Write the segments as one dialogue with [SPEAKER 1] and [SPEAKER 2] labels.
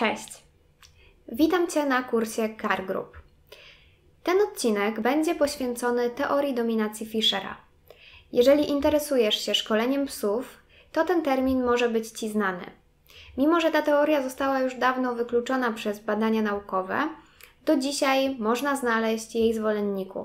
[SPEAKER 1] Cześć! Witam Cię na kursie Car Group. Ten odcinek będzie poświęcony teorii dominacji Fischera. Jeżeli interesujesz się szkoleniem psów, to ten termin może być Ci znany. Mimo że ta teoria została już dawno wykluczona przez badania naukowe, do dzisiaj można znaleźć jej zwolenników.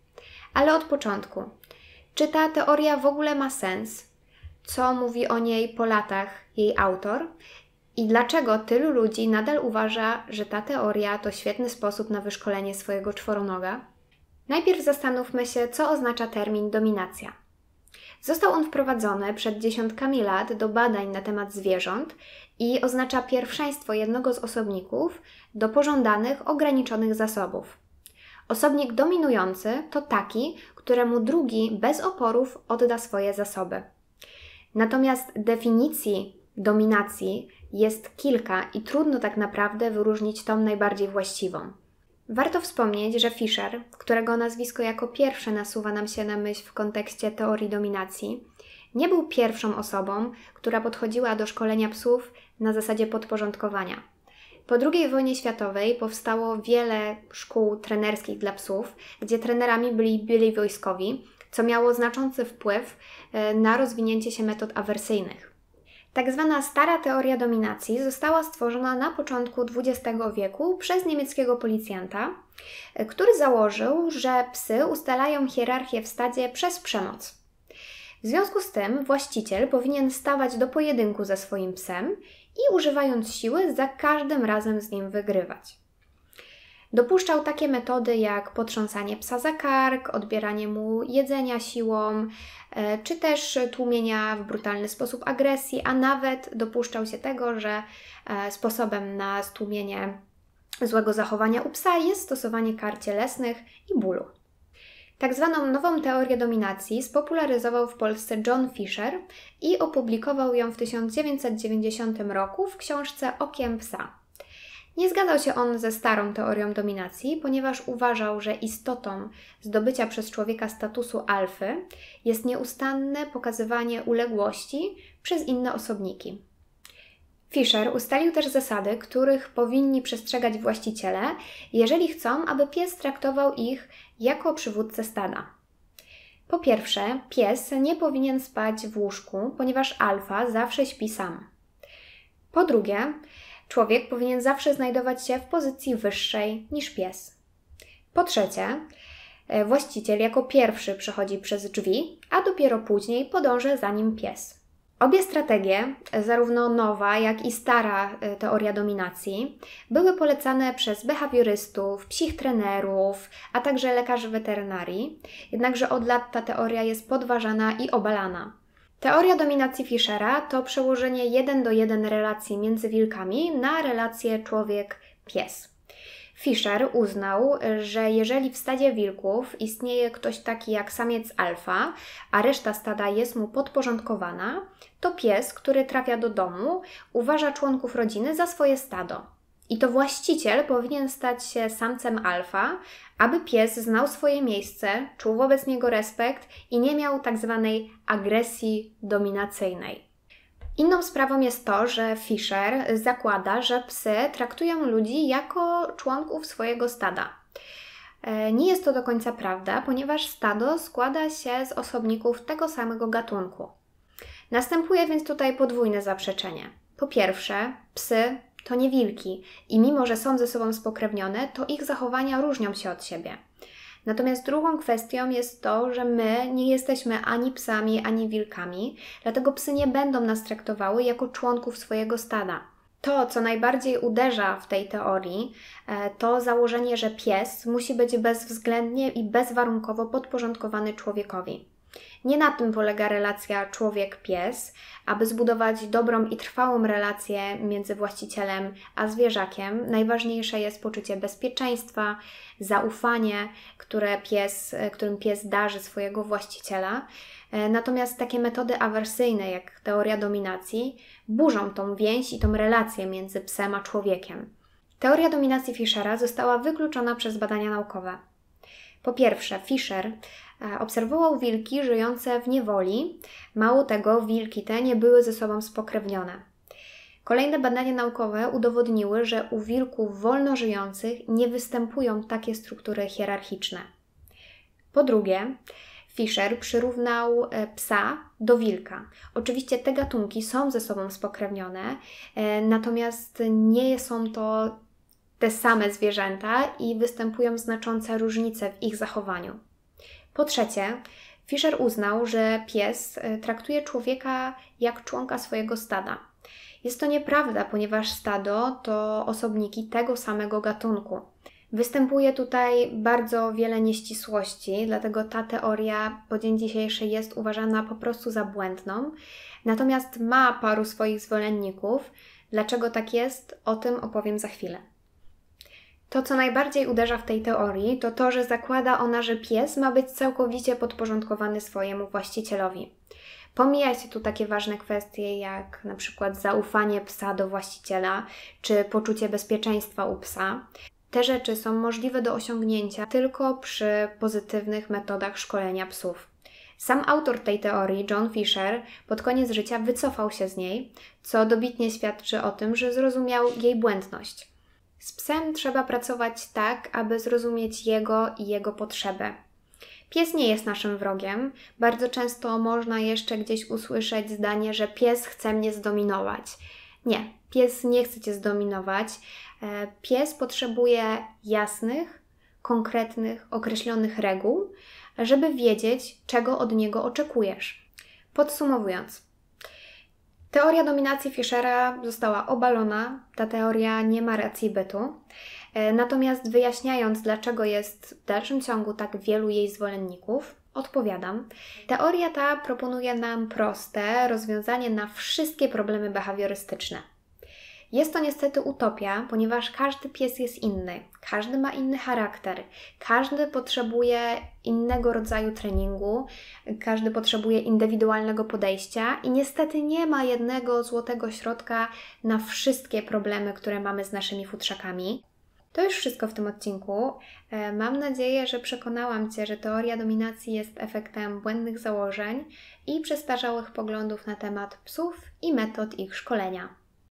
[SPEAKER 1] Ale od początku. Czy ta teoria w ogóle ma sens? Co mówi o niej po latach jej autor? I dlaczego tylu ludzi nadal uważa, że ta teoria to świetny sposób na wyszkolenie swojego czworonoga? Najpierw zastanówmy się, co oznacza termin dominacja. Został on wprowadzony przed dziesiątkami lat do badań na temat zwierząt i oznacza pierwszeństwo jednego z osobników do pożądanych, ograniczonych zasobów. Osobnik dominujący to taki, któremu drugi bez oporów odda swoje zasoby. Natomiast definicji dominacji jest kilka i trudno tak naprawdę wyróżnić tą najbardziej właściwą. Warto wspomnieć, że Fischer, którego nazwisko jako pierwsze nasuwa nam się na myśl w kontekście teorii dominacji, nie był pierwszą osobą, która podchodziła do szkolenia psów na zasadzie podporządkowania. Po II wojnie światowej powstało wiele szkół trenerskich dla psów, gdzie trenerami byli wojskowi, co miało znaczący wpływ na rozwinięcie się metod awersyjnych. Tak zwana stara teoria dominacji została stworzona na początku XX wieku przez niemieckiego policjanta, który założył, że psy ustalają hierarchię w stadzie przez przemoc. W związku z tym właściciel powinien stawać do pojedynku ze swoim psem i używając siły za każdym razem z nim wygrywać. Dopuszczał takie metody jak potrząsanie psa za kark, odbieranie mu jedzenia siłą, czy też tłumienia w brutalny sposób agresji, a nawet dopuszczał się tego, że sposobem na stłumienie złego zachowania u psa jest stosowanie kar cielesnych i bólu. Tak zwaną nową teorię dominacji spopularyzował w Polsce John Fischer i opublikował ją w 1990 roku w książce Okiem psa. Nie zgadzał się on ze starą teorią dominacji, ponieważ uważał, że istotą zdobycia przez człowieka statusu alfy jest nieustanne pokazywanie uległości przez inne osobniki. Fischer ustalił też zasady, których powinni przestrzegać właściciele, jeżeli chcą, aby pies traktował ich jako przywódcę stada. Po pierwsze, pies nie powinien spać w łóżku, ponieważ alfa zawsze śpi sam. Po drugie, człowiek powinien zawsze znajdować się w pozycji wyższej niż pies. Po trzecie, właściciel jako pierwszy przechodzi przez drzwi, a dopiero później podąży za nim pies. Obie strategie, zarówno nowa, jak i stara teoria dominacji, były polecane przez behawiorystów, psich trenerów, a także lekarzy weterynarii, jednakże od lat ta teoria jest podważana i obalana. Teoria dominacji Fischera to przełożenie 1:1 relacji między wilkami na relację człowiek-pies. Fischer uznał, że jeżeli w stadzie wilków istnieje ktoś taki jak samiec alfa, a reszta stada jest mu podporządkowana, to pies, który trafia do domu, uważa członków rodziny za swoje stado. I to właściciel powinien stać się samcem alfa, aby pies znał swoje miejsce, czuł wobec niego respekt i nie miał tak zwanej agresji dominacyjnej. Inną sprawą jest to, że Fischer zakłada, że psy traktują ludzi jako członków swojego stada. Nie jest to do końca prawda, ponieważ stado składa się z osobników tego samego gatunku. Następuje więc tutaj podwójne zaprzeczenie. Po pierwsze, psy to nie wilki i mimo, że są ze sobą spokrewnione, to ich zachowania różnią się od siebie. Natomiast drugą kwestią jest to, że my nie jesteśmy ani psami, ani wilkami, dlatego psy nie będą nas traktowały jako członków swojego stada. To, co najbardziej uderza w tej teorii, to założenie, że pies musi być bezwzględnie i bezwarunkowo podporządkowany człowiekowi. Nie na tym polega relacja człowiek-pies. Aby zbudować dobrą i trwałą relację między właścicielem a zwierzakiem, najważniejsze jest poczucie bezpieczeństwa, zaufanie, którym pies darzy swojego właściciela. Natomiast takie metody awersyjne jak teoria dominacji burzą tą więź i tą relację między psem a człowiekiem. Teoria dominacji Fischera została wykluczona przez badania naukowe. Po pierwsze, Fischer obserwował wilki żyjące w niewoli. Mało tego, wilki te nie były ze sobą spokrewnione. Kolejne badania naukowe udowodniły, że u wilków wolnożyjących nie występują takie struktury hierarchiczne. Po drugie, Fisher przyrównał psa do wilka. Oczywiście te gatunki są ze sobą spokrewnione, natomiast nie są to te same zwierzęta i występują znaczące różnice w ich zachowaniu. Po trzecie, Fisher uznał, że pies traktuje człowieka jak członka swojego stada. Jest to nieprawda, ponieważ stado to osobniki tego samego gatunku. Występuje tutaj bardzo wiele nieścisłości, dlatego ta teoria po dzień dzisiejszy jest uważana po prostu za błędną. Natomiast ma paru swoich zwolenników. Dlaczego tak jest, o tym opowiem za chwilę. To, co najbardziej uderza w tej teorii, to to, że zakłada ona, że pies ma być całkowicie podporządkowany swojemu właścicielowi. Pomija się tu takie ważne kwestie jak na przykład zaufanie psa do właściciela, czy poczucie bezpieczeństwa u psa. Te rzeczy są możliwe do osiągnięcia tylko przy pozytywnych metodach szkolenia psów. Sam autor tej teorii, John Fisher, pod koniec życia wycofał się z niej, co dobitnie świadczy o tym, że zrozumiał jej błędność. Z psem trzeba pracować tak, aby zrozumieć jego i jego potrzeby. Pies nie jest naszym wrogiem. Bardzo często można jeszcze gdzieś usłyszeć zdanie, że pies chce mnie zdominować. Nie, pies nie chce Cię zdominować. Pies potrzebuje jasnych, konkretnych, określonych reguł, żeby wiedzieć, czego od niego oczekujesz. Podsumowując, teoria dominacji Fishera została obalona, ta teoria nie ma racji bytu. Natomiast wyjaśniając, dlaczego jest w dalszym ciągu tak wielu jej zwolenników, odpowiadam. Teoria ta proponuje nam proste rozwiązanie na wszystkie problemy behawiorystyczne. Jest to niestety utopia, ponieważ każdy pies jest inny, każdy ma inny charakter, każdy potrzebuje innego rodzaju treningu, każdy potrzebuje indywidualnego podejścia i niestety nie ma jednego złotego środka na wszystkie problemy, które mamy z naszymi futrzakami. To już wszystko w tym odcinku. Mam nadzieję, że przekonałam Cię, że teoria dominacji jest efektem błędnych założeń i przestarzałych poglądów na temat psów i metod ich szkolenia.